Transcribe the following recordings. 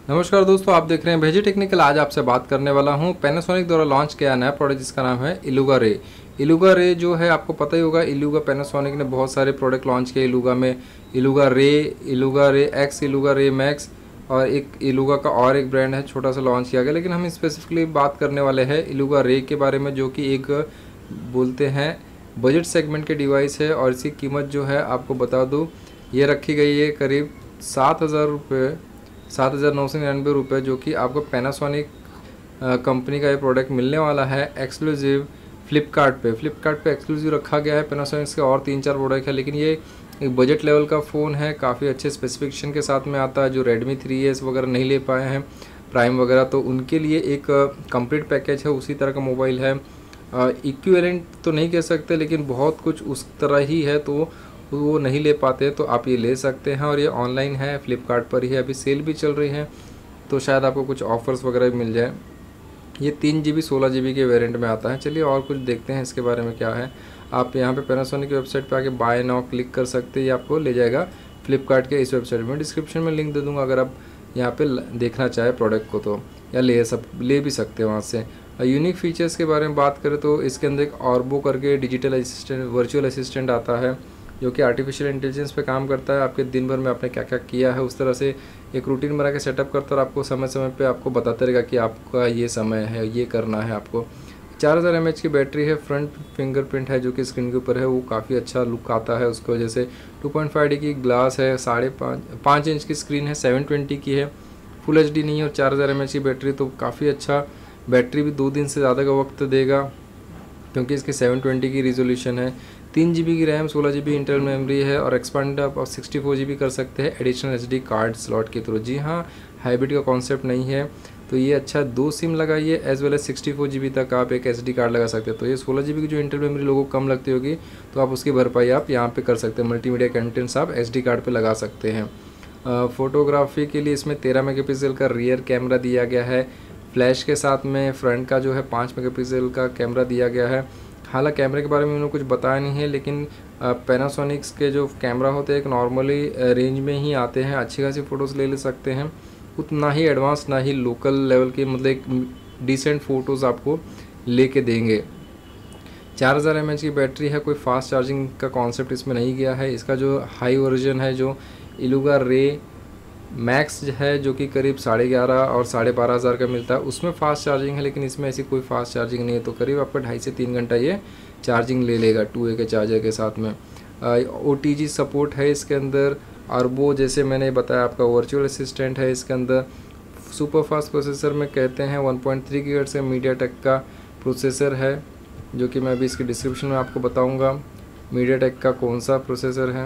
नमस्कार दोस्तों, आप देख रहे हैं भेजी टेक्निकल। आज आपसे बात करने वाला हूं पैनासोनिक द्वारा लॉन्च किया नया प्रोडक्ट जिसका नाम है इलुगा रे। इलुगा रे जो है आपको पता ही होगा, इलुगा पैनासोनिक ने बहुत सारे प्रोडक्ट लॉन्च किए इलुगा में। इलुगा रे एक्स, इलुगा रे मैक्स और एक इलुगा का और एक ब्रांड है छोटा सा लॉन्च किया गया। लेकिन हम स्पेसिफिकली बात करने वाले हैं इलुगा रे के बारे में, जो कि एक बोलते हैं बजट सेगमेंट के डिवाइस है। और इसकी कीमत जो है आपको बता दूँ, ये रखी गई है करीब 7,000 रुपये, 7,999 रुपये, जो कि आपको पैनासोनिक कंपनी का ये प्रोडक्ट मिलने वाला है एक्सक्लूसिव फ्लिपकार्ट पे एक्सक्लूसिव रखा गया है। पैनासोनिक के और 3-4 प्रोडक्ट है, लेकिन ये एक बजट लेवल का फ़ोन है, काफ़ी अच्छे स्पेसिफिकेशन के साथ में आता है। जो रेडमी 3S वगैरह नहीं ले पाए हैं प्राइम वगैरह, तो उनके लिए एक कंप्लीट पैकेज है, उसी तरह का मोबाइल है। इक्विवेलेंट तो नहीं कह सकते, लेकिन बहुत कुछ उस तरह ही है, तो वो नहीं ले पाते तो आप ये ले सकते हैं। और ये ऑनलाइन है, फ्लिपकार्ट पर ही है, अभी सेल भी चल रही है, तो शायद आपको कुछ ऑफर्स वगैरह भी मिल जाए। ये 3 GB 16 GB के वेरिएंट में आता है। चलिए और कुछ देखते हैं इसके बारे में क्या है। आप यहाँ पे पैनासोनिक की वेबसाइट पे आके बाय नाउ क्लिक कर सकते हैं, ये आपको ले जाएगा फ्लिपकार्ट के इस वेबसाइट में। डिस्क्रिप्शन में लिंक दे दूँगा, अगर आप यहाँ पे देखना चाहे प्रोडक्ट को तो, या ले भी सकते हैं वहाँ से। यूनिक फीचर्स के बारे में बात करें तो इसके अंदर एक ऑर्बो करके डिजिटल असिस्टेंट, वर्चुअल असिस्टेंट आता है, जो कि आर्टिफिशियल इंटेलिजेंस पे काम करता है। आपके दिन भर में आपने क्या क्या किया है उस तरह से एक रूटीन बना के सेटअप करता है, और आपको समय समय पे आपको बताता रहेगा कि आपका ये समय है, ये करना है आपको। 4000 mAh की बैटरी है, फ्रंट फिंगरप्रिंट है जो कि स्क्रीन के ऊपर है, वो काफ़ी अच्छा लुक आता है उसकी वजह से। 2.5D की ग्लास है, 5.5 इंच की स्क्रीन है, 720 की है, फुल HD नहीं है, और 4000 mAh की बैटरी, तो काफ़ी अच्छा बैटरी भी 2 दिन से ज़्यादा का वक्त देगा, क्योंकि इसकी 720 की रिजोल्यूशन है। 3 GB की रैम, 16 GB इंटरनल मेमोरी है, और एक्सपांड आप 64 GB कर सकते हैं एडिशनल SD कार्ड स्लॉट के थ्रू। जी हाँ, हाइब्रिड का कॉन्सेप्ट नहीं है, तो ये अच्छा 2 सिम लगाइए, एज वेल एज 64 GB तक आप एक SD कार्ड लगा सकते हैं। तो ये 16 GB की जो इंटरनल मेमोरी लोगों को कम लगती होगी, तो आप उसकी भरपाई आप यहाँ पे कर सकते हैं। मल्टीमीडिया कंटेंट्स आप SD कार्ड पे लगा सकते हैं। फ़ोटोग्राफी के लिए इसमें 13 मेगापिक्सल का रियर कैमरा दिया गया है, फ्लैश के साथ में फ्रंट का जो है 5 मेगापिक्सल का कैमरा दिया गया है। हालांकि कैमरे के बारे में उन्होंने कुछ बताया नहीं है, लेकिन पैनासोनिक्स के जो कैमरा होते हैं एक नॉर्मली रेंज में ही आते हैं, अच्छी खासी फ़ोटोज़ ले सकते हैं, उतना ही एडवांस ना ही लोकल लेवल के, मतलब एक डिसेंट फ़ोटोज़ आपको लेके देंगे। 4000 mAh की बैटरी है, कोई फास्ट चार्जिंग का कॉन्सेप्ट इसमें नहीं गया है। इसका जो हाई वर्जन है, जो इलुगा रे मैक्स है, जो कि करीब 11,500 और 12,500 का मिलता है, उसमें फ़ास्ट चार्जिंग है, लेकिन इसमें ऐसी कोई फास्ट चार्जिंग नहीं है, तो करीब आपका 2.5 से 3 घंटा ये चार्जिंग ले लेगा 2A के चार्जर के साथ में। OTG सपोर्ट है इसके अंदर। अर्बो, जैसे मैंने बताया, आपका वर्चुअल असिस्टेंट है इसके अंदर। सुपर फास्ट प्रोसेसर में कहते हैं 1.3 GHz से मीडियाटेक का प्रोसेसर है, जो कि मैं अभी इसकी डिस्क्रिप्शन में आपको बताऊँगा मीडियाटेक का कौन सा प्रोसेसर है।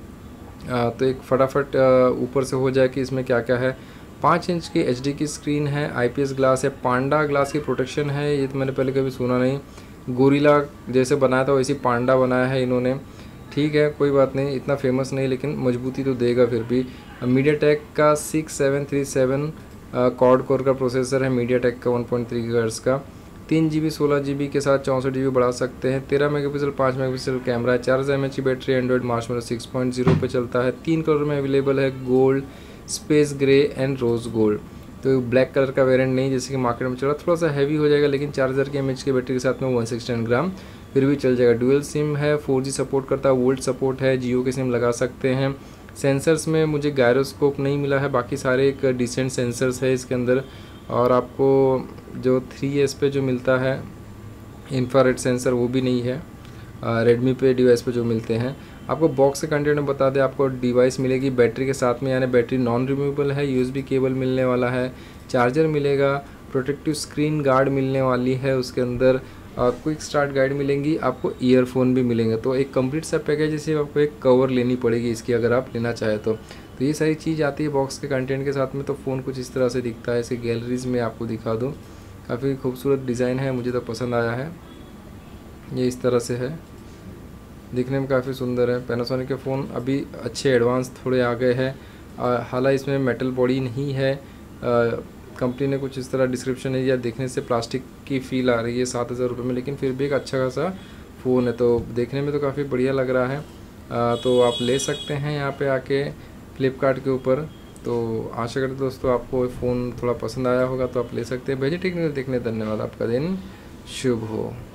तो एक फटाफट ऊपर से हो जाए कि इसमें क्या क्या है। 5 इंच की HD की स्क्रीन है, IPS ग्लास है, पांडा ग्लास की प्रोटेक्शन है, ये तो मैंने पहले कभी सुना नहीं। गोरिल्ला जैसे बनाया था वैसी पांडा बनाया है इन्होंने, ठीक है, कोई बात नहीं, इतना फेमस नहीं, लेकिन मजबूती तो देगा फिर भी। मीडियाटेक का 6737 क्वाड कोर का प्रोसेसर है, मीडियाटेक का 1.3 GHz का। 3 GB 16 GB के साथ 64 GB बढ़ा सकते हैं। 13 मेगापिक्सल 5 मेगापिक्सल कैमरा है, 4000 mAh की बैटरी, एंड्रॉइड मार्शमैलो 6.0 पे चलता है। 3 कलर में अवेलेबल है, gold, space grey and rose gold. तो ब्लैक कलर का वेरिएंट नहीं, जैसे कि मार्केट में चल रहा, थोड़ा सा हैवी हो जाएगा, लेकिन 4000 mAh की बैटरी के साथ में 116 ग्राम फिर भी चल जाएगा। डुअल सिम है, 4G सपोर्ट करता है, वोल्ट सपोर्ट है, जियो के सिम लगा सकते हैं। सेंसर्स में मुझे गायरोस्कोप नहीं मिला है, बाकी सारे एक डिसेंट सेंसर्स है इसके अंदर। और आपको जो 3S पे जो मिलता है इंफ्रारेड सेंसर, वो भी नहीं है रेडमी पे डिवाइस पे जो मिलते हैं। आपको बॉक्स के कंटेंट में बता दें, आपको डिवाइस मिलेगी बैटरी के साथ में, यानी बैटरी नॉन रिमूवेबल है, USB केबल मिलने वाला है, चार्जर मिलेगा, प्रोटेक्टिव स्क्रीन गार्ड मिलने वाली है उसके अंदर, क्विक स्टार्ट गाइड मिलेंगी, आपको ईयरफोन भी मिलेंगे। तो एक कंप्लीट सा पैकेज, जिससे आपको एक कवर लेनी पड़ेगी इसकी, अगर आप लेना चाहें तो ये सारी चीज़ आती है बॉक्स के कंटेंट के साथ में। तो फ़ोन कुछ इस तरह से दिखता है, इसे गैलरीज में आपको दिखा दूँ, काफ़ी खूबसूरत डिज़ाइन है, मुझे तो पसंद आया है। ये इस तरह से है, दिखने में काफ़ी सुंदर है। पैनासोनिक के फ़ोन अभी अच्छे एडवांस थोड़े आ गए हैं, हालांकि इसमें मेटल बॉडी नहीं है। कंपनी ने कुछ इस तरह डिस्क्रिप्शन है, या देखने से प्लास्टिक की फ़ील आ रही है 7,000 रुपये में, लेकिन फिर भी एक अच्छा खासा फ़ोन है, तो देखने में तो काफ़ी बढ़िया लग रहा है। तो आप ले सकते हैं यहाँ पे आके फ्लिपकार्ट के ऊपर। तो आशा करते दोस्तों आपको फ़ोन थोड़ा पसंद आया होगा, तो आप ले सकते हैं। भेजे टेक्निकल देखने धन्यवाद। आपका दिन शुभ हो।